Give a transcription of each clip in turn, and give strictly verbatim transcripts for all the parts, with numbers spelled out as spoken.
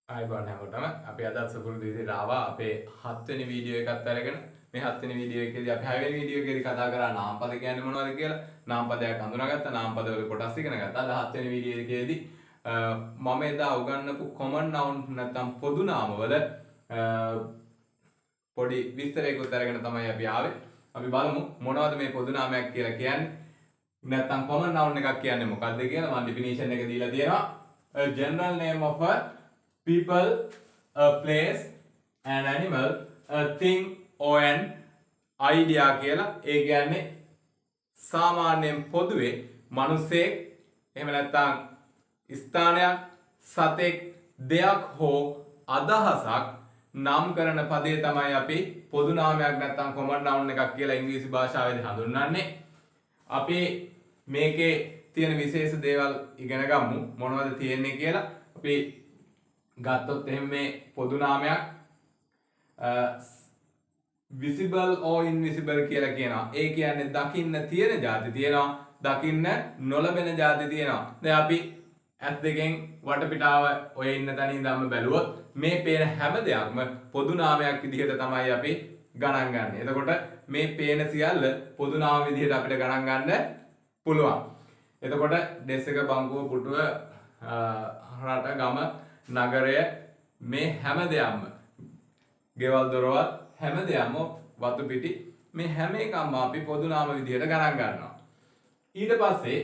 ආයිබෝන් හැමෝටම අපි අදත් සුපුරුදු විදිහට ආවා අපේ හත් වෙනි වීඩියෝ එකත් අරගෙන මේ හත් වෙනි වීඩියෝ එකේදී අපි හය වෙනි වීඩියෝ එකේදී කතා කරා නාමපද කියන්නේ මොනවද කියලා නාමපදයක් හඳුනාගත්තා නාමපද වල කොටස් ඉගෙන ගත්තා. අද හත් වෙනි වීඩියෝ එකේදී මම එදා උගන්වපු common noun නැත්නම් පොදු නාමවල පොඩි විස්තරයකුත් අරගෙන තමයි අපි ආවේ. අපි බලමු මොනවද මේ පොදු නාමයක් කියලා කියන්නේ. නැත්නම් common noun එකක් කියන්නේ මොකක්ද කියලා මම definition එක දීලා තියෙනවා. A general name of a people, a place, an animal, a thing or an idea කියලා. ඒ කියන්නේ සාමාන්‍යයෙන් පොදුවේ මිනිසෙක් එහෙම නැත්නම් ස්ථානයක් සතෙක් දෙයක් හෝ අදහසක් නම් කරන පදේ තමයි අපි පොදු නාමයක් නැත්නම් common noun එකක් කියලා ඉංග්‍රීසි භාෂාවේදී හඳුන්වන්නේ. අපි මේකේ තියෙන විශේෂ දේවල් ඉගෙන ගමු මොනවද තියෙන්නේ කියලා. අපි ගත්තොත් එහෙම මේ පොදු නාමයක් visible or invisible කියලා කියනවා. ඒ කියන්නේ දකින්න තියෙන જાති තියෙනවා, දකින්න නොලබෙන જાති තියෙනවා. දැන් අපි ඇස් දෙකෙන් වටපිටාව ඔය ඉන්න තැන ඉඳන්ම බැලුවොත් මේ පේන හැම දෙයක්ම පොදු නාමයක් විදිහට තමයි අපි ගණන් ගන්න. එතකොට මේ පේන සියල්ල පොදු නාම විදිහට අපිට ගණන් ගන්න පුළුවන්. එතකොට ඩෙස් එක, බංකුව, පුටුව, රට, ගම, නගරය මේ හැම දෙයක්ම, ගෙවල් දොරවල් හැම දෙයක්ම, වතු පිටි මේ හැම එකක්ම අපි පොදු නාම විදිහට ගණන් ගන්නවා. ඊට පස්සේ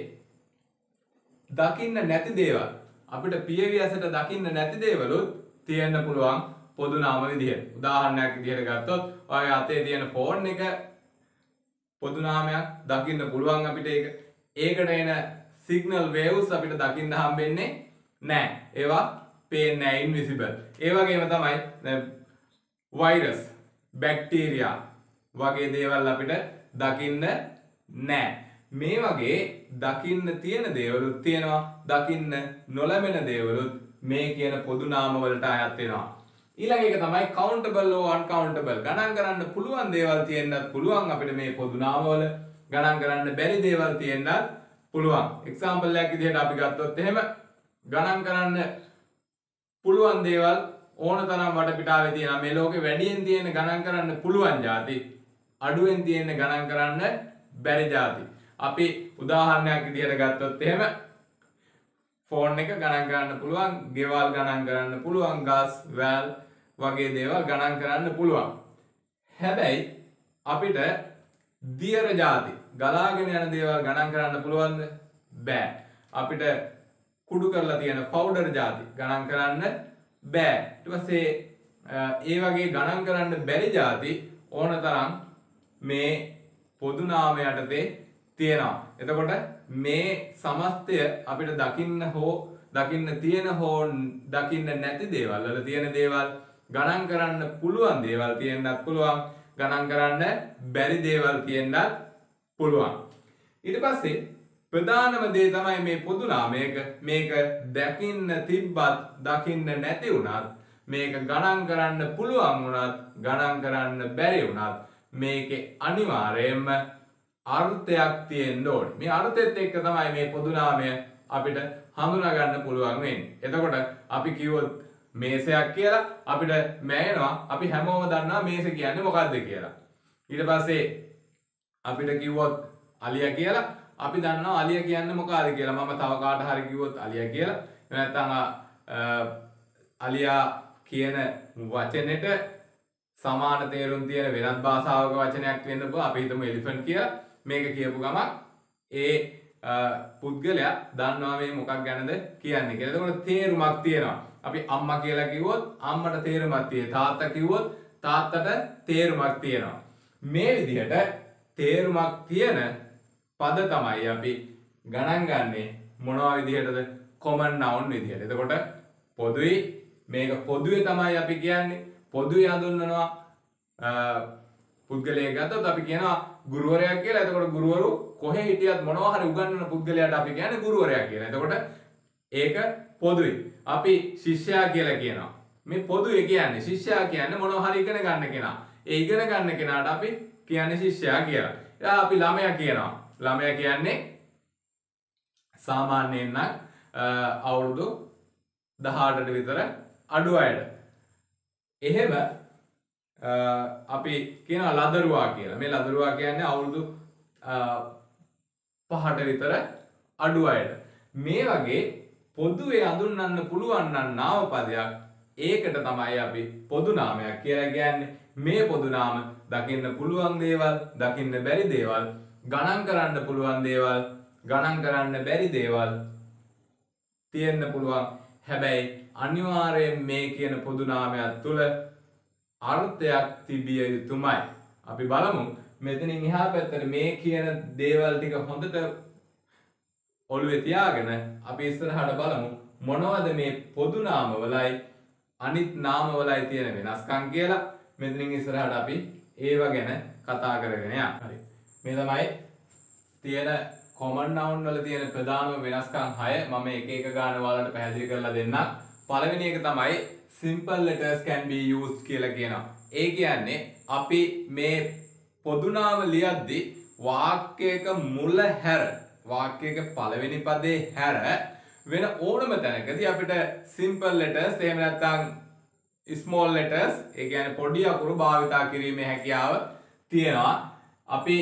දකින්න නැති දේවල්, අපිට පියවියසට දකින්න නැති දේවලුත් තියෙන්න පුළුවන් පොදු නාම විදිහට. උදාහරණයක් විදිහට ගත්තොත් ඔය අතේ තියෙන ෆෝන් එක පොදු නාමයක්, දකින්න පුළුවන් අපිට ඒක. ඒකට එන සිග්නල් වේව්ස් අපිට දකින්න හම්බෙන්නේ නැහැ. ඒවා පේන්නේ නැහැ, ඉන්විසිබල්. ඒ වගේම තමයි වෛරස්, බැක්ටීරියා වගේ දේවල් අපිට දකින්න නැහැ. මේ වගේ දකින්න තියෙන දේවලුත් තියෙනවා, දකින්න නොලැබෙන දේවලුත් මේ කියන පොදු නාම වලට අයත් වෙනවා. ඊළඟ එක තමයි countable or uncountable. ගණන් කරන්න පුළුවන් දේවල් තියෙන්නත් පුළුවන් අපිට මේ පොදු නාම වල. ගණන් කරන්න බැරි දේවල් තියෙන්නත් පුළුවන්. එක්සැම්පල් එකක් විදිහට අපි ගත්තොත් එහෙම ගණන් කරන්න පුළුවන් දේවල් ඕන තරම් වටපිටාවේ තියෙනවා. මේ ලෝකේ වැඩියෙන් තියෙන ගණන් කරන්න පුළුවන් જાති, අඩුවෙන් තියෙන ගණන් කරන්න බැරි જાති. අපි උදාහරණයක් විදිහට ගත්තොත් එහෙම ෆෝන් එක ගණන් කරන්න පුළුවන්, ගෙවල් ගණන් කරන්න පුළුවන්, ගස්, වැල් වගේ දේවල් ගණන් කරන්න පුළුවන්. හැබැයි අපිට දියර જાති, ගලාගෙන යන දේවල් ගණන් කරන්න පුළුවන්ද? බෑ. අපිට කුඩු කරලා තියෙන පවුඩර් જાති ගණන් කරන්න බෑ. ඊට පස්සේ ඒ වගේ ගණන් කරන්න බැරි જાති ඕන තරම් මේ පොදු නාම යටතේ තියෙනවා. එතකොට මේ සමස්තය අපිට දකින්න හෝ දකින්න තියෙන හෝ දකින්න නැති දේවල් වල තියෙන දේවල් ගණන් කරන්න පුළුවන් දේවල් තියෙන්නත් පුළුවන්, ගණන් කරන්න බැරි දේවල් තියෙන්නත් පුළුවන්. ඊට පස්සේ ප්‍රධානම දේ තමයි මේ පොදු නාමයක මේක දකින්න තිබ්බත් දකින්න නැති වුණත්, මේක ගණන් කරන්න පුළුවන් වුණත් ගණන් කරන්න බැරි වුණත් මේකේ අනිවාර්යයෙන්ම අර්ථයක් තියෙන්න ඕනේ. මේ අර්ථයත් එක්ක තමයි මේ පොදු නාමය අපිට හඳුනා ගන්න පුළුවන් වෙන්නේ. එතකොට අපි කිව්වොත් මේසයක් කියලා අපිට මෑනවා, අපි හැමෝම දන්නවා මේස කියන්නේ මොකක්ද කියලා. ඊට පස්සේ අපිට කිව්වොත් අලියා කියලා අපි දන්නවා අලියා කියන්නේ මොකක්ද කියලා. මම තව කාට හරි කිව්වොත් අලියා කියලා, නැත්නම් අලියා කියන වචනෙට සමාන තේරුම් තියෙන වෙනත් භාෂාවක වචනයක් වෙන්න පුළුවන්. අපි හිතමු එලිෆන්ට් කියලා. මේක කියපු ගමන් ඒ පුද්ගලයා දන්නවා මේ මොකක් ගැනද කියන්නේ කියලා. එතකොට තේරුමක් තියෙනවා. අපි අම්මා කියලා කිව්වොත් අම්මට තේරුමක් තියෙනවා. තාත්තා කිව්වොත් තාත්තට තේරුමක් තියෙනවා. මේ විදිහට තේරුමක් තියෙන පද තමයි අපි ගණන් ගන්නේ මොනවා විදිහටද? common noun විදිහට. එතකොට පොදුයි, මේක පොදුවේ තමයි අපි කියන්නේ. පොදුවේ හඳුන්වනවා පුද්ගලයෙක් ගත්තොත් අපි කියනවා ගුරුවරයා කියලා. එතකොට ගුරුවරු කොහේ හිටියත් මොනවා හරි උගන්වන පුද්ගලයාට අපි කියන්නේ ගුරුවරයා කියලා. එතකොට ඒක පොදුයි. අපි ශිෂ්‍යයා කියලා කියනවා. මේ පොදුවේ කියන්නේ ශිෂ්‍යයා කියන්නේ මොනවා හරි ඉගෙන ගන්න කෙනා. ඒ ඉගෙන ගන්න කෙනාට අපි කියන්නේ ශිෂ්‍යයා කියලා. එයා අපි ළමයා කියනවා. ළමයා කියන්නේ සාමාන්‍යයෙන් නම් අවුරුදු දහඅටට විතර අඩු අයට. එහෙම අපි කියනවා ලදරුවා කියලා. මේ ලදරුවා කියන්නේ අවුරුදු පහට විතර අඩු අයට. මේ වගේ පොදුවේ අඳුන්වන්න පුළුවන් නම් නාමපදයක් ඒකට තමයි අපි පොදු නාමයක් කියලා කියන්නේ. මේ පොදු නාම දකින්න පුළුවන් දේවල්, දකින්න බැරි දේවල්, ගණන් කරන්න පුළුවන් දේවල්, ගණන් කරන්න බැරි දේවල් තියෙන්න පුළුවන්. හැබැයි අනිවාර්යයෙන් මේ කියන පොදු නාමයක් තුල අර්ථයක් තිබිය යුතුමයි. අපි බලමු මෙතනින් එහා පැත්තට මේ කියන දේවල් ටික හොඳට ඔළුවේ තියාගෙන අපි ඉස්සරහට බලමු මොනවද මේ පොදු නාමවලයි අනිත් නාමවලයි තියෙන වෙනස්කම් කියලා. මෙතනින් ඉස්සරහට අපි ඒව ගැන කතා කරගෙන යමු. හරි. මේ තමයි තියෙන common noun වල තියෙන ප්‍රධානම වෙනස්කම් හය. මම එක එක ගාන වලට පැහැදිලි කරලා දෙන්නම්. පළවෙනි එක තමයි simple letters can be used කියලා කියනවා. ඒ කියන්නේ අපි මේ පොදු නාම ලියද්දී වාක්‍යයක මුල හැර වාක්‍යයක පළවෙනි පදේ හැර වෙන ඕනම තැනකදී අපිට simple letters එහෙම නැත්නම් small letters ඒ කියන්නේ පොඩි අකුරු භාවිතා කිරීමේ හැකියාව තියෙනවා. අපි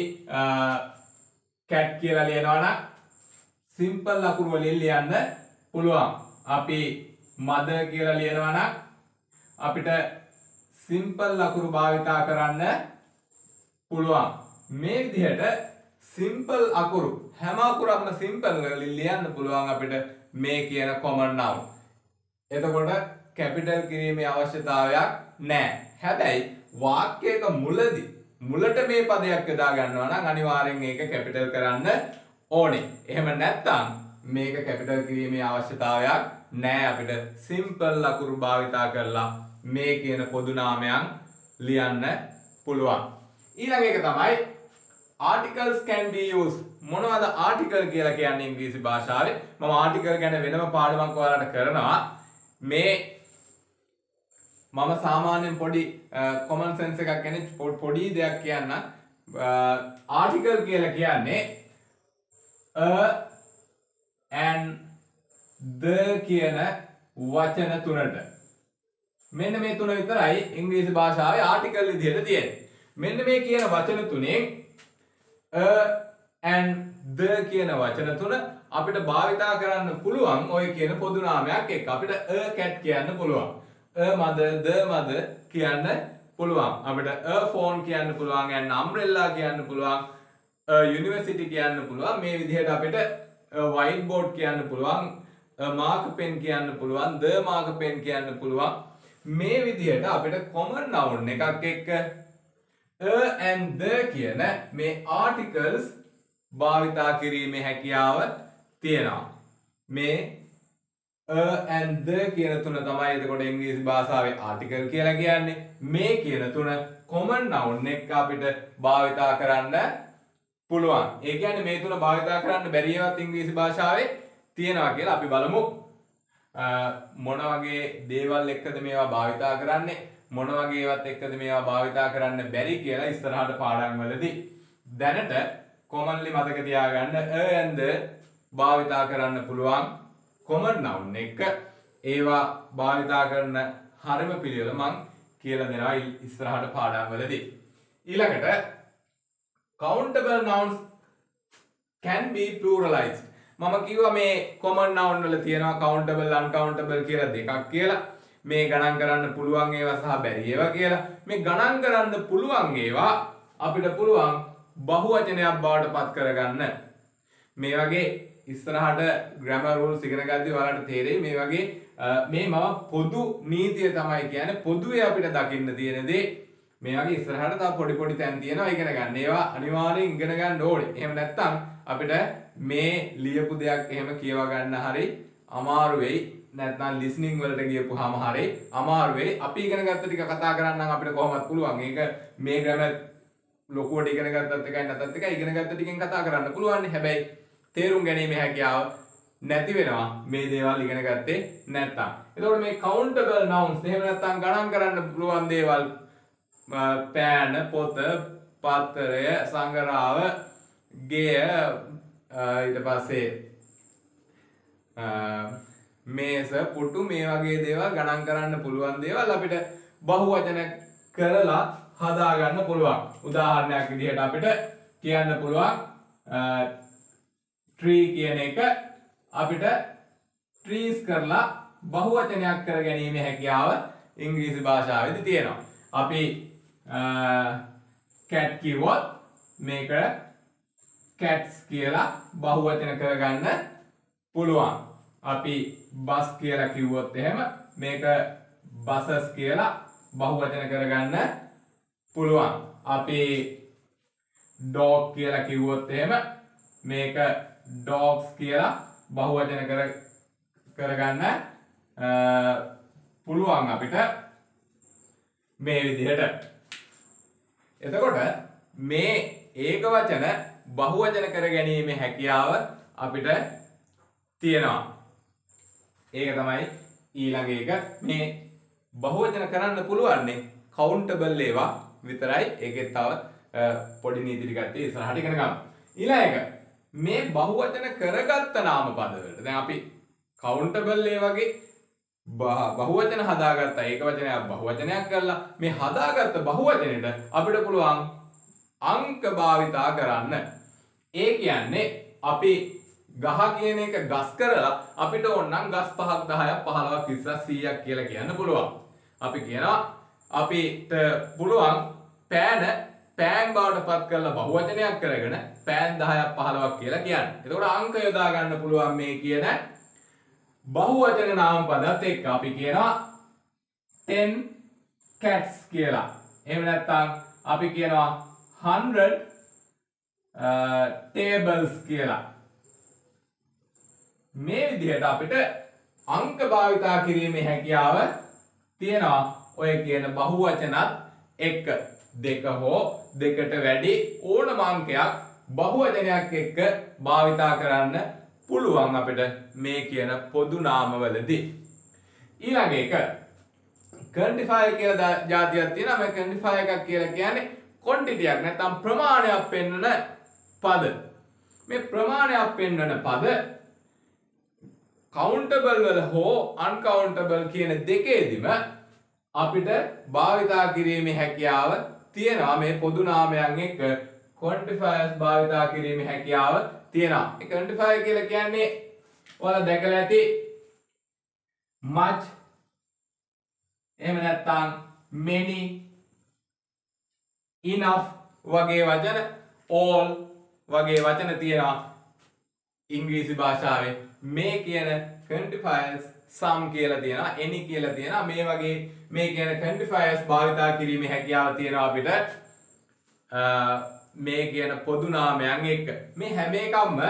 cat කියලා ලියනවා නම් simple අකුරු වලින් ලියන්න පුළුවන්. අපි mother කියලා ලියනවා නම් අපිට simple අකුරු භාවිතා කරන්න පුළුවන්. මේ විදිහට simple අකුරු හැම අකුරක්ම simple වලින් ලියන්න පුළුවන් අපිට මේ කියන common noun. එතකොට capital කිරීමේ අවශ්‍යතාවයක් නැහැ. හැබැයි වාක්‍යයක මුලදී මුලට මේ පදයක් යොදා ගන්නවා නම් අනිවාර්යෙන් ඒක capital කරන්න ඕනේ. එහෙම නැත්නම් මේක capital කිරීමේ අවශ්‍යතාවයක් නැහැ. අපිට simple අකුරු භාවිතා කරලා මේ කියන පොදු නාමයන් ලියන්න පුළුවන්. ඊළඟ එක තමයි articles can be used. මොනවද article කියලා කියන්නේ ඉංග්‍රීසි භාෂාවේ? මම article ගැන වෙනම පාඩමක් ඔයාලට කරනවා. මේ මම සාමාන්‍යයෙන් පොඩි common sense එකක් ගැන පොඩි දෙයක් කියන්න. article කියලා කියන්නේ a and the කියන වචන තුනට. මෙන්න මේ තුන විතරයි ඉංග්‍රීසි භාෂාවේ article විදිහට තියෙන්නේ. මෙන්න මේ කියන වචන තුනෙන් a and the කියන වචන තුන අපිට භාවිතා කරන්න පුළුවන් ඔය කියන පොදු නාමයක් එක්ක. අපිට a cat කියන්න පුළුවන්. a mother, the mother කියන්න පුළුවන්. අපිට a phone කියන්න පුළුවන්, and umbrella කියන්න පුළුවන්, a university කියන්න පුළුවන්. මේ විදිහට අපිට white board කියන්න පුළුවන්, a mark pen කියන්න පුළුවන්, the mark pen කියන්න පුළුවන්. මේ විදිහට අපිට common noun එකක් එක්ක a and the කියන මේ articles භාවිතා කිරීමේ හැකියාව තියෙනවා. මේ a and the කියන තුන තමයි එතකොට ඉංග්‍රීසි භාෂාවේ article කියලා කියන්නේ. මේ කියන තුන common noun එක අපිට භාවිතා කරන්න පුළුවන්. ඒ කියන්නේ මේ තුන භාවිතා කරන්න බැරි ඒවාත් ඉංග්‍රීසි භාෂාවේ තියෙනවා කියලා අපි බලමු. මොන වගේ දේවල් එක්කද මේවා භාවිතා කරන්නේ, මොන වගේ ඒවාත් එක්කද මේවා භාවිතා කරන්න බැරි කියලා ඉස්සරහට පාඩම් වලදී. දැනට commonly මතක තියාගන්න a and the භාවිතා කරන්න පුළුවන් common noun එක. ඒවා භාවිතා කරන හරිම පිළිවෙල මම කියලා දෙනවා ඉස්සරහට පාඩම් වලදී. ඊළඟට countable nouns can be pluralized. මම කිව්වා මේ common noun වල තියෙනවා countable uncountable කියලා දෙකක් කියලා. මේ ගණන් කරන්න පුළුවන් ඒවා සහ බැරි ඒවා කියලා. මේ ගණන් කරන්න පුළුවන් ඒවා අපිට පුළුවන් බහුවචනයක් බවට පත් කරගන්න. මේ වගේ ඉස්සරහට grammar rules ඉගෙන ගද්දී ඔයාලට තේරෙයි මේ වගේ මේ මම පොදු නීතිය තමයි කියන්නේ පොදුවේ අපිට දකින්න තියෙන දේ. මේ වගේ ඉස්සරහට තව පොඩි පොඩි තැන් තියෙනවා ඉගෙන ගන්න. ඒවා අනිවාර්යෙන් ඉගෙන ගන්න ඕනේ. එහෙම නැත්නම් අපිට මේ ලියපු දෙයක් එහෙම කියව ගන්න හරි අමාරු වෙයි. නැත්නම් listening වලට ගියපුවාම හරි අමාරු වෙයි. අපි ඉගෙන ගත්ත ටික කතා කරන්න නම් අපිට කොහොමවත් පුළුවන්. ඒක මේ grammar ලොකුවට ඉගෙන ගත්තත් එකයි නැත්ත් එකයි ඉගෙන ගත්ත ටිකෙන් කතා කරන්න පුළුවන්. හැබැයි තේරුම් ගැනීමේ හැකියාව නැති වෙනවා මේ දේවල් ඉගෙන ගත්තේ නැත්නම්. එතකොට මේ countable nouns එහෙම නැත්නම් ගණන් කරන්න පුළුවන් දේවල් පෑන, පොත, පත්තරය, සංගරාව, ගෙය, ඊට පස්සේ මේස පුටු මේ වගේ දේවල් ගණන් කරන්න පුළුවන් දේවල් අපිට බහුවචන කරලා හදා ගන්න පුළුවන්. උදාහරණයක් විදිහට අපිට කියන්න පුළුවන් tree කියන එක අපිට trees කරලා බහුවචනයක් කර ගැනීමේ හැකියාව ඉංග්‍රීසි භාෂාවේදී තියෙනවා. අපි cat කිව්වොත් මේක cats කියලා බහුවචන කරගන්න පුළුවන්. අපි bus කියලා කිව්වොත් එහෙම මේක buses කියලා බහුවචන කරගන්න පුළුවන්. අපි dog කියලා කිව්වොත් එහෙම මේක dogs කියලා බහුවචන කර කරගන්න පුළුවන් අපිට මේ විදිහට. එතකොට මේ ඒක වචන බහුවචන කර ගැනීමේ හැකියාව අපිට තියෙනවා. ඒක තමයි ඊළඟ එක. මේ බහුවචන කරන්න පුළුවන්නේ කවුන්ටබල් ඒවා විතරයි. ඒකෙත් තව පොඩි නීති ටිකක් තියෙයි ඉස්සරහට ඉගෙන ගමු. ඊළඟ එක මේ බහුවචන කරගත්ත නාමපද වලට දැන් අපි කවුන්ටබල් ඒ වගේ බහුවචන හදාගත්තා. ඒක වචනයක් බහුවචනයක් කරලා මේ හදාගත්ත බහුවචනෙට අපිට පුළුවන් අංක භාවිතා කරන්න. ඒ කියන්නේ අපි ගහ කියන එක ගස් කරලා අපිට ඕනනම් ගස් පහක් දහයක් පහළොවක් විස්සක් සීයක් කියලා කියන්න පුළුවන්. අපි කියනවා අපිට පුළුවන් පෑන පෑන් බවට පත් කරලා බහුවචනයක් කරගෙන පෑන් දහයක් පහළොවක් කියලා කියන්න. එතකොට අංක යොදා ගන්න පුළුවන් මේ කියන බහුවචන නාමපදත් එක්ක. අපි කියනවා ten cats කියලා. එහෙම නැත්නම් අපි කියනවා hundred uh, tables කියලා. මේ විදිහට අපිට අංක භාවිතා කිරීමේ හැකියාව තියෙනවා. ඔය කියන බහුවචනත් එක්ක දෙක හෝ දෙකට වැඩි ඕනම අංකයක් බහුවචනයක් එක්ක භාවිතා කරන්න පුළුවන් අපිට මේ කියන පොදු නාමවලදී. ඊළඟ එක quantifier කියලා જાතියක් තියෙනවා. මේ quantifier එකක් කියලා කියන්නේ quantity එකක් නැත්නම් ප්‍රමාණයක් පෙන්වන පද. මේ ප්‍රමාණයක් පෙන්වන පද countable වල හෝ uncountable කියන දෙකේදීම අපිට භාවිතා කිරීමේ හැකියාව තියෙනවා. මේ පොදු නාමයන් එක්ක quantifiers භාවිතා කිරීමේ හැකියාව තියෙනවා. ඒ quantifier කියලා කියන්නේ ඔයාලා දැකලා ඇති much එහෙම නැත්නම් many enough වගේ වචන all වගේ වචන තියෙනවා ඉංග්‍රීසි භාෂාවේ. මේ කියන quantifiers some කියලා තියෙනවා any කියලා තියෙනවා. මේ වගේ මේ කියන quantifiers භාවිතා කිරීමේ හැකියාව තියෙනවා අපිට මේ කියන පොදු නාමයන් එක්ක. මේ හැම එකක්ම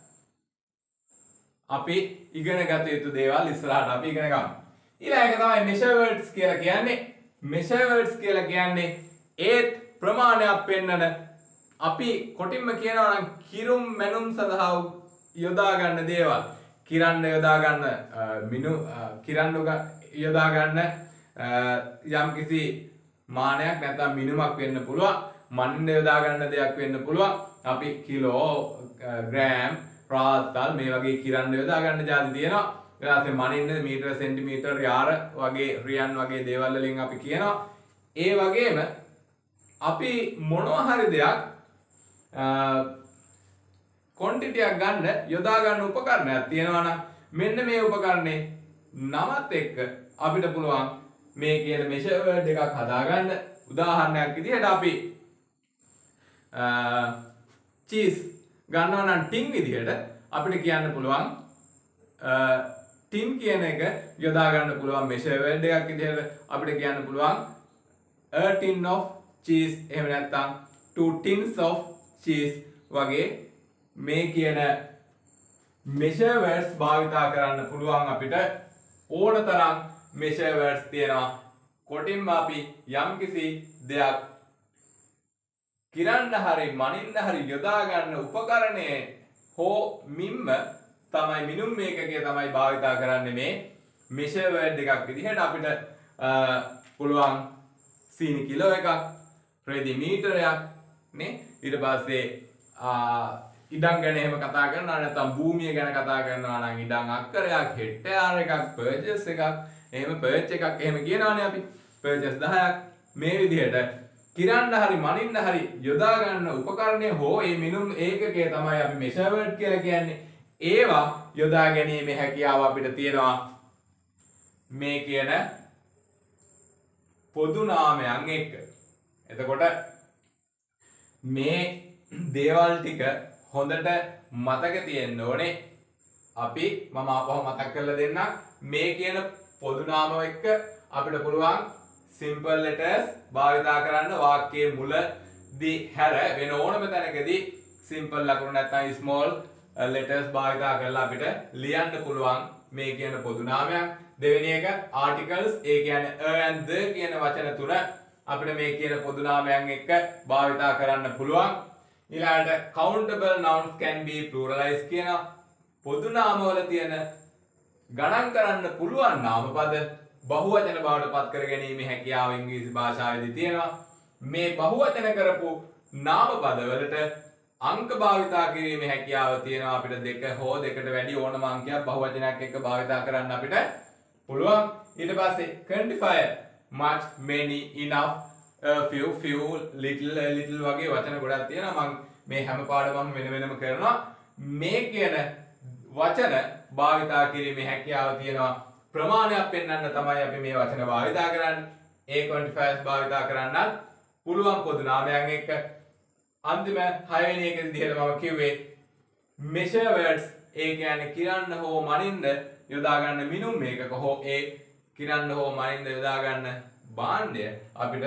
අපි ඉගෙන ගත යුතු දේවල් ඉස්සරහට අපි ඉගෙන ගමු. ඊළඟ එක තමයි measure words කියලා කියන්නේ. measure words කියලා කියන්නේ ඒත් ප්‍රමාණයක් පෙන්වන අපි කොටින්ම කියනවා නම් කිරුම් මැනුම් සඳහා යොදා ගන්න දේවල්. කිරන්න යොදා ගන්න මිනු කිරන්න යොදා ගන්න යම් කිසි මානයක් නැත්නම් මිනුමක් වෙන්න පුළුවන්. මනින්න යොදා ගන්න දෙයක් වෙන්න පුළුවන්. අපි කිලෝ ග්‍රෑම් රාත්තල් මේ වගේ කිරන්න යොදා ගන්න જાති තියෙනවා. ඊට පස්සේ මනින්න මීටර සෙන්ටිමීටර යාර වගේ රියන් වගේ දේවල් වලින් අපි කියනවා. ඒ වගේම අපි මොනවා හරි දෙයක් quantity එකක් ගන්න යොදා ගන්න උපකරණයක් තියෙනවා නම් මෙන්න මේ උපකරණේ නමත් එක්ක අපිට පුළුවන් මේ කියන measure word එකක් හදාගන්න. උදාහරණයක් විදිහට අපි cheese ගන්නවා නම් tin විදිහට අපිට කියන්න පුළුවන් tin කියන එක යොදා ගන්න පුළුවන් measure word එකක් විදිහට අපිට කියන්න පුළුවන් a tin of cheese එහෙම නැත්නම් two tins of cheese වගේ මේ කියන measure words භාවිතා කරන්න පුළුවන් අපිට ඕන තරම් measure words තියෙනවා. කොටින්ම අපි යම්කිසි දෙයක් කිරන්න හරි මනින්න හරි යොදා ගන්න උපකරණයේ හෝ මිම්ම තමයි මිනුම් මේකකයේ තමයි භාවිතා කරන්නේ මේ measure word එකක් විදිහට. අපිට පුළුවන් සීනි කිලෝ එකක්, රෙදි මීටරයක් නේ. ඊට පස්සේ ඉඩම් ගැන එහෙම කතා කරනවා නැත්නම් භූමිය ගැන කතා කරනවා නම් ඉඩම් අක්කරයක් හෙක්ටයාර එකක් පර්චේස් එකක් එහෙම පර්ච් එකක් එහෙම කියනවානේ අපි පර්චේස් දහයක් මේ විදිහට කිරන්න හරි මනින්න හරි යොදා ගන්න උපකරණය හෝ මේ මිනුම් ඒකකය තමයි අපි මෙෂර්මන්ට් කියලා කියන්නේ ඒවා යොදා ගැනීමේ හැකියාව අපිට තියෙනවා මේ කියන පොදු නාමයන් එක්ක. එතකොට මේ දේවල් ටික හොඳට මතක තියෙන්න ඕනේ. අපි මම ආපහු මතක් කරලා දෙන්නම්. මේ කියන පොදු නාම එක්ක අපිට පුළුවන් simple letters භාවිතා කරන්න වාක්‍යයේ මුලදී හැර වෙන ඕනම තැනකදී simple ලකුණු නැත්නම් small letters භාවිතා කරලා අපිට ලියන්න පුළුවන් මේ කියන පොදු නාමයක්. දෙවෙනි එක articles ඒ කියන්නේ a and the කියන වචන තුන අපිට මේ කියන පොදු නාමයන් එක්ක භාවිතා කරන්න පුළුවන්. ඊළඟට countable nouns can be pluralized කියන පොදු නාමවල තියෙන ගණන් කරන්න පුළුවන් නාමපද බහුවචන බවට පත් කර ගැනීමේ හැකියාව ඉංග්‍රීසි භාෂාවේදී තියෙනවා. මේ බහුවචන කරපු නාමපද වලට අංක භාවිතා කිරීමේ හැකියාව තියෙනවා. අපිට දෙක හෝ දෙකට වැඩි ඕනම අංකයක් බහුවචනයක් එක්ක භාවිතා කරන්න අපිට පුළුවන්. ඊට පස්සේ quantifier much many enough a few few little a little වගේ වචන ගොඩක් තියෙනවා. මම මේ හැම පාඩමම වෙන වෙනම කරනවා. මේ කියන වචන භාවිතා කිරීමේ හැකියාව තියෙනවා. ප්‍රමාණයක් පෙන්වන්න තමයි අපි මේ වචන භාවිතා කරන්නේ. ඒ quantifiers භාවිතා කරන්නත් පුළුවන් පොදු නාමයන් එක්ක. අන්තිම හයවෙනි එක විදිහට මම කිව්වේ measure words ඒ කියන්නේ කිරන්න හෝ මනින්න යොදා ගන්න මිනුම් මේකක හෝ ඒ කිරන්න හෝ මනින්න යොදා ගන්න භාණ්ඩය අපිට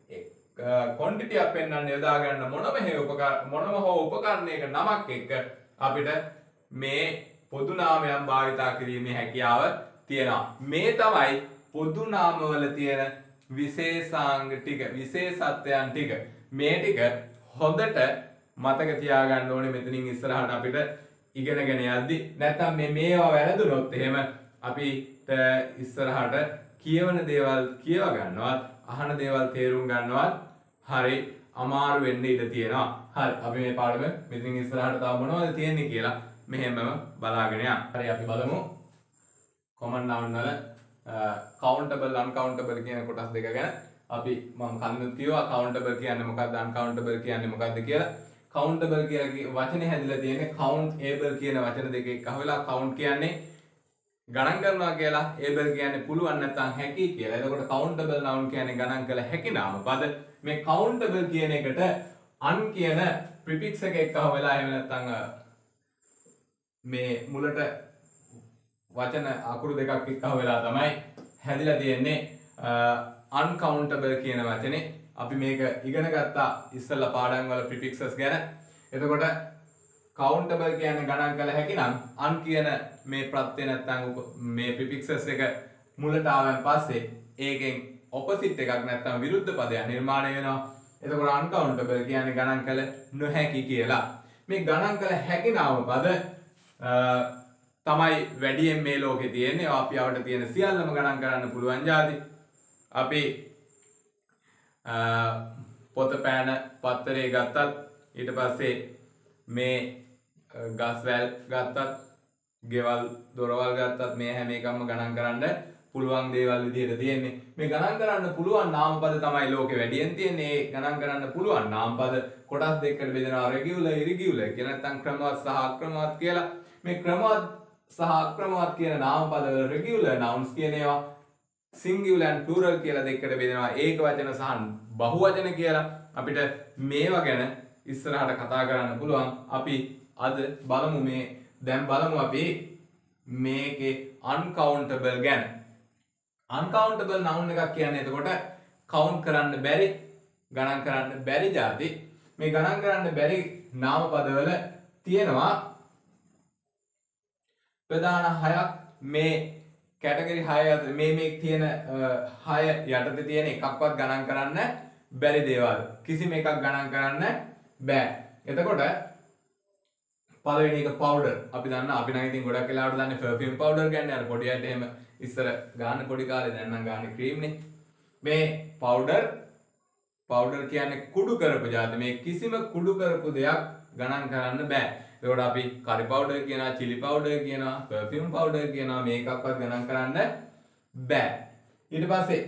quantity එක පෙන්වන්න යොදා ගන්න මොනම හේ උපකරණ මොනම හෝ උපකරණයක නමක් එක්ක අපිට මේ පොදු නාමයන් භාවිතා කිරීමේ හැකියාව තියෙනවා. මේ තමයි පොදු නාමවල තියෙන විශේෂාංග ටික විශේෂත්වයන් ටික. මේ ටික හොඳට මතක තියාගන්න ඕනේ මෙතනින් ඉස්සරහට අපිට ඉගෙනගෙන යද්දි. නැත්නම් මේ මේවා වැරදුනොත් එහෙම අපිට ඉස්සරහට කියවන දේවල් කියව ගන්නවත් අහන දේවල් තේරුම් ගන්නවත් හරි අමාරු වෙන්න ඉඩ තියෙනවා. හරි අපි මේ පාඩම මෙතනින් ඉස්සරහට තව මොනවද තියෙන්නේ කියලා මෙහෙමම බලාගෙන යමු. හරි අපි බලමු common noun වල countable uncountable කියන කොටස් දෙක ගැන. අපි මම කලින් කිව්වා countable කියන්නේ මොකක්ද uncountable කියන්නේ මොකක්ද කියලා. countable කියලා වචනේ හැදිලා තියෙන්නේ countable කියන වචන දෙක එක්ක අහුවෙලා count කියන්නේ ගණන් කරනවා කියලා, able කියන්නේ පුළුවන් නැත්නම් හැකි කියලා. එතකොට countable noun කියන්නේ ගණන් කළ හැකි නාමපද. මේ countable කියන එකට un කියන prefix එක එක්ක අහුවෙලා එහෙම නැත්නම් මේ මුලට වචන අකුරු දෙකක් එක්ක අහුවෙලා තමයි හැදිලා තියෙන්නේ uncountable කියන වචනේ. අපි මේක ඉගෙන ගත්තා ඉස්සෙල්ලා පාඩම් වල prefixes ගැන. එතකොට countable කියන්නේ ගණන් කළ හැකි නම් un කියන මේ ප්‍රත්‍ය නැත්නම් මේ prefixes එක මුලට ආවන් පස්සේ ඒකෙන් opposite එකක් නැත්නම් විරුද්ධ පදයක් නිර්මාණය වෙනවා. එතකොට uncountable කියන්නේ ගණන් කළ නොහැකි කියලා. මේ ගණන් කළ හැකි නාමපද තමයි වැඩියෙන් මේ ලෝකේ තියෙන්නේ. අපි අපිට තියෙන සියල්ලම ගණන් කරන්න පුළුවන් જાති. අපි පොත පෑන පත්තරේ ගත්තත් ඊට පස්සේ මේ ගස්වැල් ගත්තත් ගෙවල් දොරවල් ගත්තත් මේ හැම එකක්ම ගණන් කරන්න පුළුවන් දේවල් විදිහට තියෙන්නේ. මේ ගණන් කරන්න පුළුවන් නාමපද තමයි ලෝකේ වැඩියෙන් තියෙන්නේ. ඒ ගණන් කරන්න පුළුවන් නාමපද කොටස් දෙකකට බෙදෙනවා regular irregular කියලා. නැත්නම් ක්‍රමවත් සහ අක්‍රමවත් කියලා. මේ ක්‍රමවත් සහ අක්‍රමවත් කියන නාමපද වල regular nouns කියන ඒවා singular and plural කියලා දෙකකට බෙදෙනවා. ඒක වචන සහ බහුවචන කියලා. අපිට මේවා ගැන ඉස්සරහට කතා කරන්න පුළුවන්. අපි අද බලමු මේ දැන් බලමු අපි මේකේ uncountable ගැන. uncountable noun එකක් කියන්නේ එතකොට count කරන්න බැරි, ගණන් කරන්න බැරි જાති. මේ ගණන් කරන්න බැරි නාමපද වල තියෙනවා ප්‍රධාන හයක්. මේ කැටගරි හය අතර මේ මේ තියෙන හය යටතේ තියෙන එකක්වත් ගණන් කරන්න බැරි දේවල්. කිසිම එකක් ගණන් කරන්න බෑ. එතකොට පළවෙනි එක powder. අපි දන්නා අපි නම් ඉතින් ගොඩක් වෙලාවට දන්නේ perfume powder ගන්න. අර පොඩි අයට එහෙම ඉස්සර ගන්න පොඩි කාලේ දැන් නම් ගන්න cream නේ. මේ powder powder කියන්නේ කුඩු කරපු જાති. මේ කිසිම කුඩු කරපු දෙයක් ගණන් කරන්න බෑ. එතකොට අපි curry powder කියනවා, chili powder කියනවා, perfume powder කියනවා. මේකක්වත් ගණන් කරන්න බෑ. ඊට පස්සේ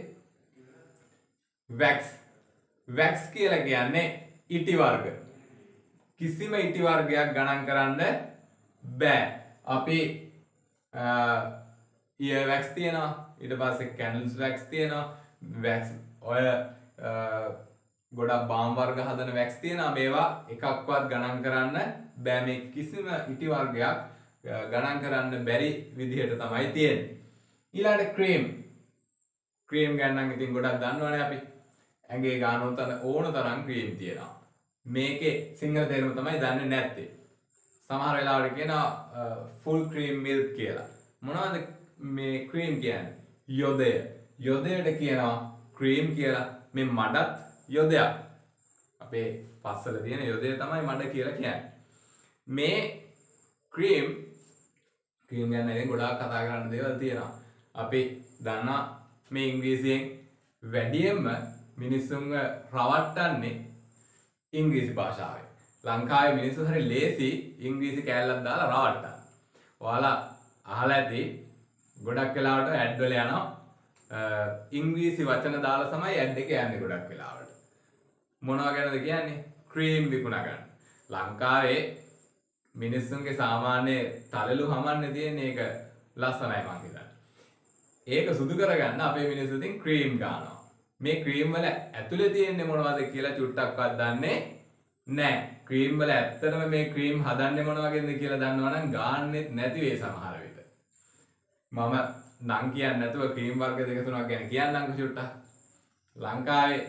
wax. wax කියලා කියන්නේ ඉටි වර්ග. කිසිම ඉටි වර්ගයක් ගණන් කරන්න බෑ. අපි ear wax තියෙනවා, ඊට පස්සේ candles wax තියෙනවා, wax ඔය ගොඩක් බාම් වර්ග හදන wax තියෙනවා. මේවා එකක්වත් ගණන් කරන්න බෑ. මේ කිසිම ඉටි වර්ගයක් ගණන් කරන්න බැරි විදිහට තමයි තියෙන්නේ. ඊළඟට cream. cream ගැන නම් ඉතින් ගොඩක් දන්නවනේ අපි. ඇඟේ ගාන ඕන තරම් cream තියෙනවා. මේකේ සිංහල තේරුම තමයි දන්නේ නැත්තේ. සමහර වෙලාවට කියනවා full cream milk කියලා. මොනවද මේ cream කියන්නේ? යොදය. යොදයට කියනවා cream කියලා. මේ මඩත් යොදයක්. අපේ පස්සල තියෙන යොදය තමයි මඩ කියලා කියන්නේ. මේ cream cream ගැන ඉතින් ගොඩාක් කතා කරන්න දේවල් තියෙනවා. අපි දන්නා මේ ඉංග්‍රීසියෙන් වැඩියෙන්ම මිනිස්සුන්ව රවට්ටන්නේ ඉංග්‍රීසි භාෂාවෙන්. ලංකාවේ මිනිස්සු හරි ලේසි ඉංග්‍රීසි කෑල්ලක් දාලා රවට්ටන්න. ඔයාලා අහලා ඇති ගොඩක් වෙලාවට ඇඩ් වල යනවා ඉංග්‍රීසි වචන දාලා තමයි ඇඩ් එක යන්නේ ගොඩක් වෙලාවට. මොනවා ගැනද කියන්නේ? ක්‍රීම් විකුණා ගන්න. ලංකාවේ මිනිස්සුන්ගේ සාමාන්‍ය තලලු හමන්නේ තියෙන එක ලස්සනයි මං හිතන්නේ. ඒක සුදු කරගන්න අපේ මිනිස්සු ඉතින් ක්‍රීම් ගන්නවා. මේ ක්‍රීම් වල ඇතුලේ තියෙන්නේ මොනවද කියලා චුට්ටක්වත් දන්නේ නැහැ. ක්‍රීම් වල ඇත්තටම මේ ක්‍රීම් හදන්නේ මොන වගේද කියලා දන්නවනම් ගාන්නෙත් නැති වෙයි සමහර විට. මම නම් කියන්නේ නැතුව ක්‍රීම් වර්ග දෙක තුනක් ගැන කියන්නම්කො චුට්ටක්. ලංකාවේ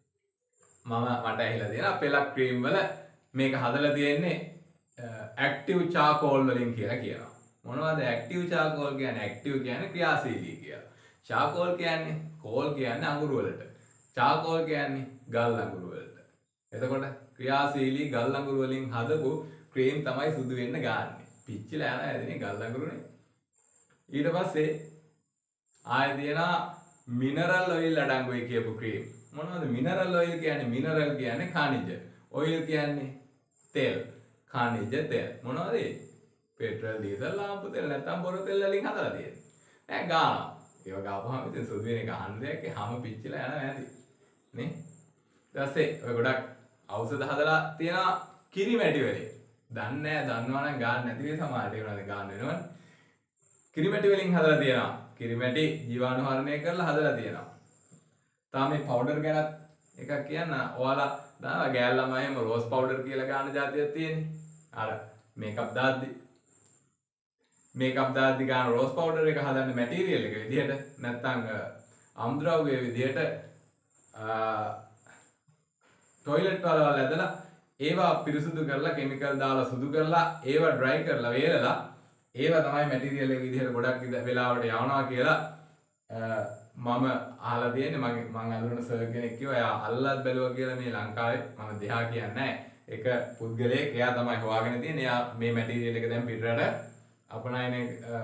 මම මට ඇහිලා තියෙන පෙලක් ක්‍රීම් වල මේක හදලා තියෙන්නේ ඇක්ටිව් චාකෝල් වලින් කියලා කියනවා. මොනවද ඇක්ටිව් චාකෝල් කියන්නේ? ඇක්ටිව් කියන්නේ ක්‍රියාශීලී කියලා. චාකෝල් කියන්නේ කෝල් කියන්නේ අඟුරු වලට. චාකෝල් කියන්නේ ගල් අඟුරු වලට. එතකොට ක්‍රියාශීලී ගල් අඟුරු වලින් හදපු ක්‍රීම් තමයි සුදු වෙන්න ගන්නෙ. පිච්චිලා යන ඇදෙනේ ගල් අඟුරුනේ. ඊට පස්සේ ආයෙ තියෙනවා මිනරල් ඔයිල් අඩංගුයි කියපු ක්‍රීම්. මොනවද මිනරල් ඔයිල් කියන්නේ? මිනරල් කියන්නේ khනිජ. ඔයිල් කියන්නේ තෙල්. khනිජ තෙල්. මොනවද ඒ? පෙට්‍රල්, ඩීසල්, ලාම්පු තෙල් නැත්නම් බොර තෙල් වලින් හදලා තියෙන්නේ. දැන් ගානවා. ඒව ගාපුවාම ඉතින් සුදු වෙන එක හන්දයක් හැම පිච්චිලා යනවා ඇති. නේ? ඊට පස්සේ ඔය ගොඩක් ඖෂධ හදලා තියෙනවා කිරිමැටි වලින්. දන්නේ නැහැ, දන්නවා නම් ගන්න නැති වෙයි සමහරට ඒ වුණාද ගන්න වෙනවනේ. කිරිමැටි වලින් හදලා තියෙනවා. කිරිමැටි ජීවාණුහරණය කරලා හදලා තියෙනවා. තාම මේ පවුඩර් ගැනත් එකක් කියන්න. ඔයාලා දානවා ගෑල් ළමයිම රෝස් පවුඩර් කියලා ගන්න જાතියක් තියෙන්නේ. අර මේකප් දාද්දි මේකප් දාද්දි ගන්න රෝස් පවුඩර් එක හදන්න මැටීරියල් එක විදිහට නැත්නම් අමුද්‍රව්‍ය විදිහට ටොයිලට් වල වල ඇදලා ඒවා පිරිසුදු කරලා කෙමිකල් දාලා සුදු කරලා ඒවා ඩ්‍රයි කරලා වේලලා ඒවා තමයි මැටීරියල් එක විදිහට ගොඩක් වෙලාවට යවනවා කියලා මම අහලා තියෙන්නේ. මගේ මම අඳුරන සර් කෙනෙක් කිව්වා එයා අල්ලත් බැලුවා කියලා මේ ලංකාවේ. මම දෙහා කියන්නේ නැහැ. එක පුද්ගලයෙක් එයා තමයි හොයාගෙන තියෙන්නේ. එයා මේ මැටීරියල් එක දැන් පිටරට අපනයනය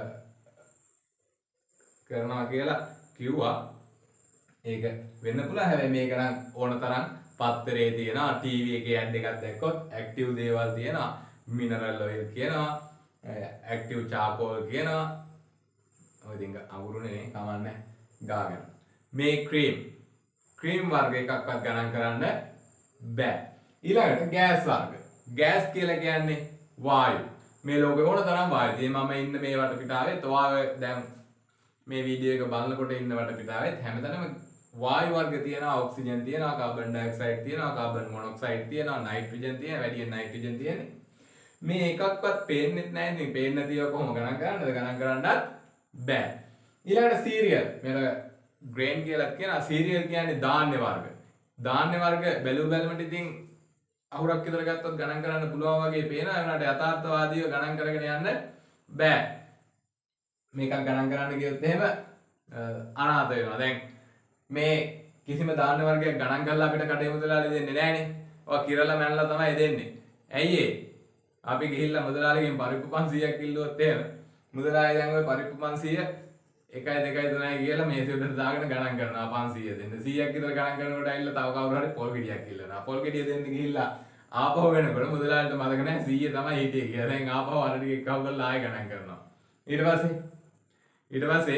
කරනවා කියලා කිව්වා. ඒක වෙන්න පුළුවන්. හැබැයි මේක නම් ඕන තරම් පත්තරේ තියෙනවා, ටීවී එකේ ඇඩ් එකක් දැක්කොත් ඇක්ටිව් දේවල් තියෙනවා, මිනරල් ඔයිල් කියනවා, ඇක්ටිව් චාකෝල් කියනවා. ඔය ඉතින් අඟුරුනේ නේ කමන්නේ ගාගෙන. මේ ක්‍රීම් ක්‍රීම් වර්ග එකක්වත් ගණන් කරන්න බෑ. ඊළඟට ගෑස් වර්ග. ගෑස් කියලා කියන්නේ වායු. මේ ලෝකේ ඕන තරම් වායු තියෙනවා. මම ඉන්න මේ වටපිටාවේ තෝවාවේ දැන් මේ වීඩියෝ එක බලනකොට ඉන්න වටපිටාවේ හැමතැනම වායු වර්ග තියෙනවා. ඔක්සිජන් තියෙනවා, කාබන් ඩයොක්සයිඩ් තියෙනවා, කාබන් මොනොක්සයිඩ් තියෙනවා, නයිට්‍රජන් තියෙනවා, වැඩියෙන් නයිට්‍රජන් තියෙන්නේ. මේ එකක්වත් පේන්නෙත් නැහැ. ඉතින් පේන්නේ නැතිව කොහොම ගණන් කරන්නද? ගණන් කරන්නත් බෑ. ඊළඟට සීරියල්. මේක ග්‍රේන් කියලා කියනවා. සීරියල් කියන්නේ ධාන්‍ය වර්ග. ධාන්‍ය වර්ග බැලු බැලමට ඉතින් අහුරක් විතර ගත්තොත් ගණන් කරන්න පුළුවන් වගේ පේනවා. ඒ වුණාට යථාර්ථවාදීව ගණන් කරගෙන යන්න බෑ. මේකක් ගණන් කරන්න ගියොත් එහෙම අනාථ වෙනවා. දැන් මේ කිසිම ධාන්‍ය වර්ගයක් ගණන් කරලා අපිට කඩේ මුදලාලි දෙන්නේ නැහනේ. ඔය කිරලා මැනලා තමයි දෙන්නේ. ඇයි ඒ? අපි ගිහිල්ලා මුදලාලිගෙන් පරිප්පු පන්සීයක් ඉල්ලුවොත් එහෙම මුදලාලි දැන් ওই පරිප්පු පන්සීය එකයි දෙකයි තුනයි කියලා මේසෙ උඩට දාගෙන ගණන් කරනවා පන්සීය දෙන්න. සීයක් විතර ගණන් කරනකොට ඇවිල්ලා තව කවුරු හරි පොල් ගෙඩියක් ඉල්ලනවා. පොල් ගෙඩිය දෙන්න ගිහිල්ලා ආපහු වෙනකොට මුදලාලිට මතක නැහැ සීය තමයි හිටියේ කියලා. දැන් ආපහු අර ටික එක්කව කරලා ආයෙ ගණන් කරනවා. ඊට පස්සේ ඊට පස්සේ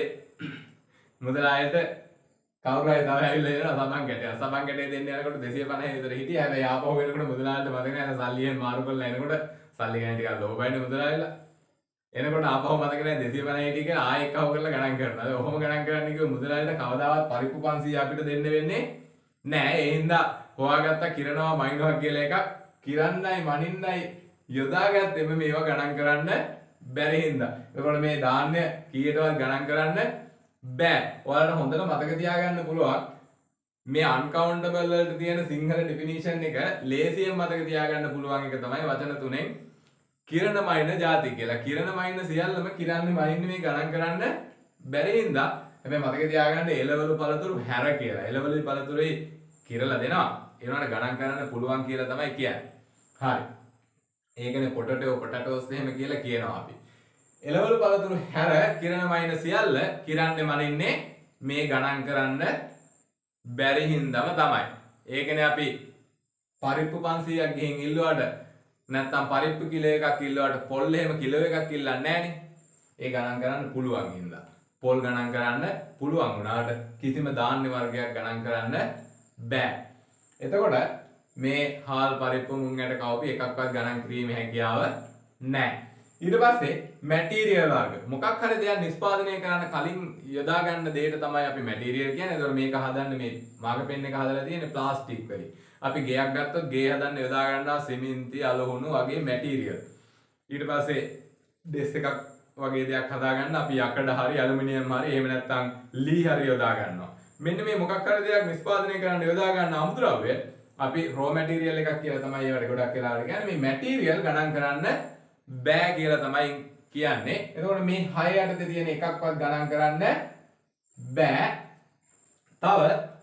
මුදලාලිට කවුරු හරි තව ඇවිල්ලා එනවා සබන් කැටයක්. සබන් කැටේ දෙන්න යනකොට දෙසිය පනහ විතර හිටියා. හැබැයි ආපහු වෙනකොට මුදලාලිට මතක නැහැ සල්ලි එහෙම මාරු කරලා එනකොට සල්ලි ගන්න ටිකක් ලෝභයිනේ මුදලාලිලා. එනකොට ආපහු මතක නැහැ දෙසිය පනහ හිටිය කියලා ආයෙ එක්කව කරලා ගණන් කරනවා. ඒ ඔහොම ගණන් කරන්න කිව්ව මුදලාලිට කවදාවත් පරිප්පු පන්සීය අපිට දෙන්න වෙන්නේ නැහැ. ඒ හින්දා හොයාගත්ත කිරනවා මයින්නවා කියලා එකක් කිරන්නයි මනින්නයි යොදාගත්තෙම මේවා ගණන් කරන්න බැරි හින්දා. එතකොට මේ ධාන්‍ය කීයටවත් ගණන් කරන්න බෑ. ඔයාලට හොඳට මතක තියාගන්න පුළුවන් මේ අන්කවුන්ටබල් වලට තියෙන සිංහල ඩෙෆිනිෂන් එක ලේසියෙන් මතක තියාගන්න පුළුවන් එක තමයි වචන තුනෙන් කිරණ මයින ಜಾති කියලා. කිරණ මයින සියල්ලම කිරන්නේ මනින්නේ මේ ගණන් කරන්න බැරි හින්දා. හැබැයි මතක තියාගන්න එළවලු පළතුරු හැර කියලා. එළවලු පළතුරුයි කිරලා දෙනවා. ඒනට ගණන් කරන්න පුළුවන් කියලා තමයි කියන්නේ. හරි. ඒකනේ පොටටෝ පොටටෝස් එහෙම කියලා කියනවා අපි. එළවලු පළතුරු හැර කිරණ මයින සියල්ල කිරන්නේ මනින්නේ මේ ගණන් කරන්න බැරි හින්දාම තමයි. ඒකනේ අපි පරිප්පු පන්සීයක් ගිහින් ඉල්ලුවාට නැත්තම් පරිප්පු කිලෝ එකක් ඉල්ලුවාට පොල් එහෙම කිලෝ එකක් ඉල්ලන්නේ නැහනේ. ඒ ගණන් කරන්න පුළුවන් හින්දා. පොල් ගණන් කරන්න පුළුවන් වුණාට කිසිම ධාන්‍ය වර්ගයක් ගණන් කරන්න බෑ. එතකොට මේ හාල් පරිප්පු මුං ඇට කවපි එකක්වත් ගණන් කිරීමේ හැකියාව නැහැ. ඊට පස්සේ මැටීරියල් වර්ග මොකක් හරි දෙයක් නිෂ්පාදනය කරන්න කලින් යොදා ගන්න දෙයට තමයි අපි මැටීරියල් කියන්නේ. ඒතකොට මේක හදන්න මේ මාග පෙන් එක හදලා තියෙන්නේ ප්ලාස්ටික් වලින්. අපි ගෙයක් ගත්තොත් ගේ හදන්න යොදා ගන්නවා සිමෙන්ති අලුහුණු වගේ මැටීරියල්. ඊට පස්සේ ඩෙස් එකක් වගේ දෙයක් හදා ගන්න අපි යකඩ හරි ඇලුමිනියම් හරි එහෙම නැත්නම් ලී හරි යොදා ගන්නවා. මෙන්න මේ මොකක් හරි දෙයක් නිෂ්පාදනය කරන්න යොදා ගන්න අමුද්‍රව්‍ය අපි රෝ මැටීරියල් එකක් කියලා තමයි ඒවට ගොඩක් වෙලාවට කියන්නේ. මේ මැටීරියල් ගණන් කරන්න බෑ කියලා තමයි කියන්නේ. එතකොට මේ හය යටතේ තියෙන එකක්වත් ගණන් කරන්න බෑ. තව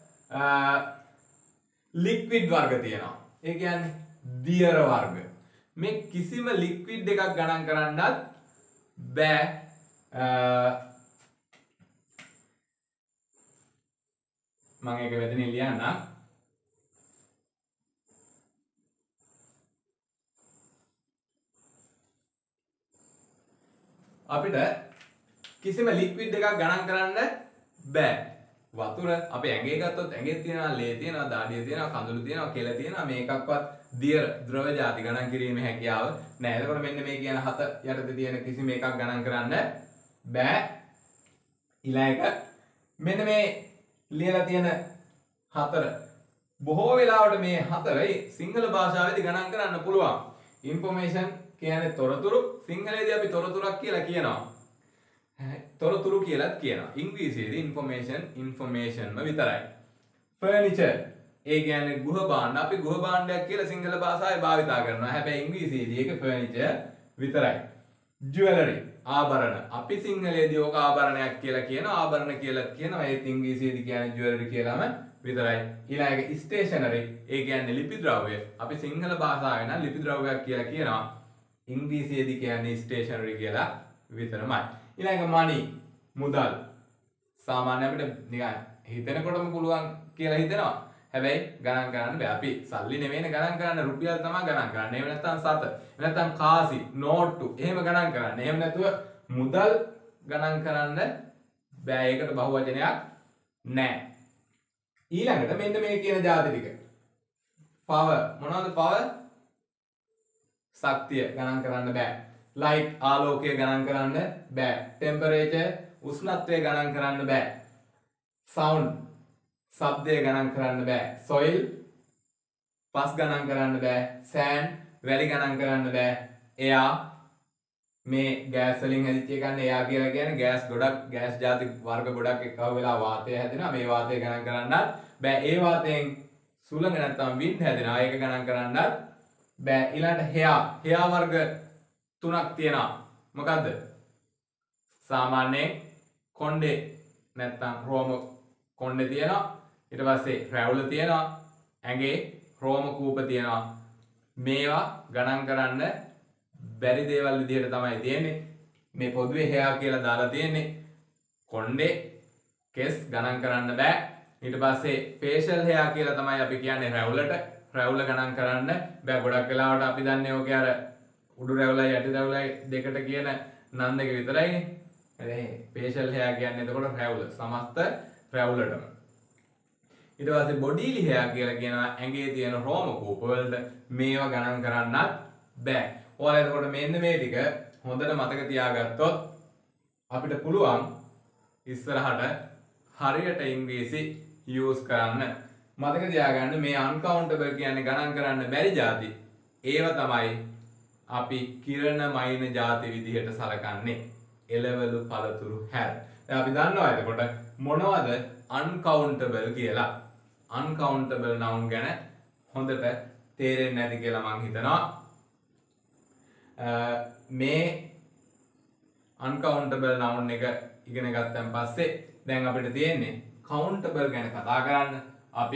ලික්විඩ් වර්ග තියෙනවා. ඒ කියන්නේ දියර වර්ග. මේ කිසිම ලික්විඩ් එකක් ගණන් කරන්නත් බෑ. මම ඒක මෙතනින් ලියන්නම්. අපිට කිසිම ලික්විඩ් එකක් ගණන් කරන්න බෑ. වතුර අපි ඇඟේ ගත්තොත් ඇඟේ තියෙනවා ලේ තියෙනවා දාඩිය තියෙනවා කඳුළු තියෙනවා කෙල තියෙනවා මේකක්වත් දියර ද්‍රව ಜಾති ගණන් කිරීමේ හැකියාව නැහැ. එතකොට මෙන්න මේ කියන හත යටතේ තියෙන කිසිම එකක් ගණන් කරන්න බෑ. ඊළඟ එක මෙන්න මේ ලියලා තියෙන හතර බොහෝ වෙලාවට මේ හතරයි සිංහල භාෂාවේදී ගණන් කරන්න පුළුවන්. ඉන්ෆෝමේෂන් කියන්නේ තොරතුරු. සිංහලයේදී අපි තොරතුරක් කියලා කියනවා. තොරතුරු කියලාත් කියනවා. ඉංග්‍රීසියේදී ඉන්ෆෝමේෂන් ඉන්ෆෝමේෂන්ම විතරයි. ෆර්නිචර් ඒ කියන්නේ ගෘහ භාණ්ඩ. අපි ගෘහ භාණ්ඩයක් කියලා සිංහල භාෂාවේ භාවිතා කරනවා. හැබැයි ඉංග්‍රීසියේදී ඒක ෆර්නිචර් විතරයි. ජුවලරි ආභරණ. අපි සිංහලයේදී ඕක ආභරණයක් කියලා කියනවා. ආභරණ කියලාත් කියනවා. ඒත් ඉංග්‍රීසියේදී කියන්නේ ජුවලරි කියලාම විතරයි. ඊළඟ එක ස්ටේෂනරි. ඒ කියන්නේ ලිපි ද්‍රව්‍ය. අපි සිංහල භාෂාවේ නම් ලිපි ද්‍රව්‍යයක් කියලා කියනවා. ඉංග්‍රීසියේදී කියන්නේ ස්ටේෂනරි කියලා විතරමයි. ඊළඟ මනි මුදල්. සාමාන්‍ය අපිට නිකන් හිතෙනකොටම පුළුවන් කියලා හිතෙනවා. හැබැයි ගණන් කරන්න බෑ. අපි සල්ලි නෙවෙයිනේ ගණන් කරන්න රුපියල් තමයි ගණන් කරන්නේ. එහෙම නැත්නම් සත. එහෙම නැත්නම් කාසි, නෝට්ටු එහෙම ගණන් කරන්නේ. එහෙම නැතුව මුදල් ගණන් කරන්න බෑ. ඒකට බහුවචනයක් නැහැ. ඊළඟට මෙන්න මේ කියන જાති ටික. power මොනවද power? ශක්තිය ගණන් කරන්න බෑ. light ආලෝකය ගණන් කරන්න බෑ. temperature උෂ්ණත්වය ගණන් කරන්න බෑ. sound ශබ්දය ගණන් කරන්න බෑ. soil පස් ගණන් කරන්න බෑ. sand වැලි ගණන් කරන්න බෑ. air මේ ගෑස් වලින් හැදිච්ච එකනේ air කියලා කියන්නේ ගෑස් ගොඩක් ගෑස් ಜಾති වර්ග ගොඩක් එකව වෙලා වාතය හැදෙනවා. මේ වාතය ගණන් කරන්නත් බෑ. ඒ වාතයෙන් සුළඟ නැත්තම් wind හැදෙනවා. ඒක ගණන් කරන්නත් බෑ. ඊළඟට hair hair වර්ග තුනක් තියෙනවා. මොකද්ද? සාමාන්‍යයෙන් කොණ්ඩේ නැත්තම් රෝම කොණ්ඩේ තියෙනවා. ඊට පස්සේ රැවුල තියෙනවා. ඇඟේ රෝම කූප තියෙනවා. මේවා ගණන් කරන්න බැරි දේවල් විදිහට තමයි තියෙන්නේ. මේ පොදුවේ hair කියලා දාලා තියෙන්නේ. කොණ්ඩේ කෙස් ගණන් කරන්න බෑ. ඊට පස්සේ facial hair කියලා තමයි අපි කියන්නේ රැවුලට. රැවුල ගණන් කරන්න බෑ. ගොඩක් වෙලාවට අපි දන්නේ ඔකේ අර උඩු රැවුලයි යටි රැවුලයි දෙකට කියන නම් දෙක විතරයිනේ. එතෙන් facial hair කියන්නේ එතකොට රැවුල සමස්ත රැවුලටම. ඊට පස්සේ bodily hair කියලා කියනවා ඇඟේ තියෙන රෝම කූප වලට මේවා ගණන් කරන්නත් බෑ. ඔයාලා එතකොට මෙන්න මේ ටික හොඳට මතක තියාගත්තොත් අපිට පුළුවන් ඉස්සරහට හරියට ඉංග්‍රීසි use කරන්න. මතක තියාගන්න මේ uncountable කියන්නේ ගණන් කරන්න බැරි જાති. ඒව තමයි අපි කිරණ මයින જાති විදිහට සලකන්නේ. එළවලු පළතුරු හැර. දැන් අපි දන්නවා එතකොට මොනවද uncountable කියලා. uncountable noun ගැන හොඳට තේරෙන්නේ නැති කියලා මං හිතනවා. මේ uncountable noun එක ඉගෙන ගත්තන් පස්සේ දැන් අපිට තියෙන්නේ countable ගැන කතා කරන්න. අපි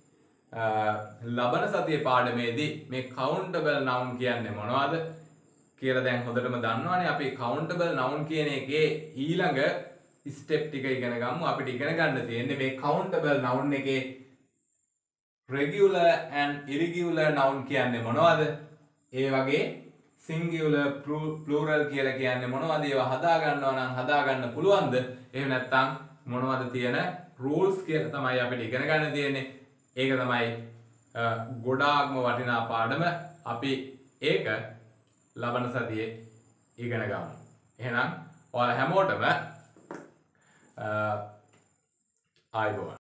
ලබන සතියේ පාඩමේදී මේ countable noun කියන්නේ මොනවද කියලා දැන් හොඳටම දන්නවනේ. අපි countable noun කියන එකේ ඊළඟ ස්ටෙප් ටික ඉගෙන ගමු. අපිට ඉගෙන ගන්න තියෙන්නේ මේ countable noun එකේ regular and irregular noun කියන්නේ මොනවද? ඒ වගේ singular plural කියලා කියන්නේ මොනවද? ඒවා හදා ගන්නවා නම් හදා ගන්න පුළුවන්ද? එහෙම නැත්නම් මොනවද තියෙන rules කියලා තමයි අපිට ඉගෙන ගන්න තියෙන්නේ. ඒක තමයි ගොඩාක්ම වටිනා පාඩම. අපි ඒක ලබන සතියේ ඉගෙන ගමු. එහෙනම් ඔයාලා හැමෝටම ආයුබෝවන්.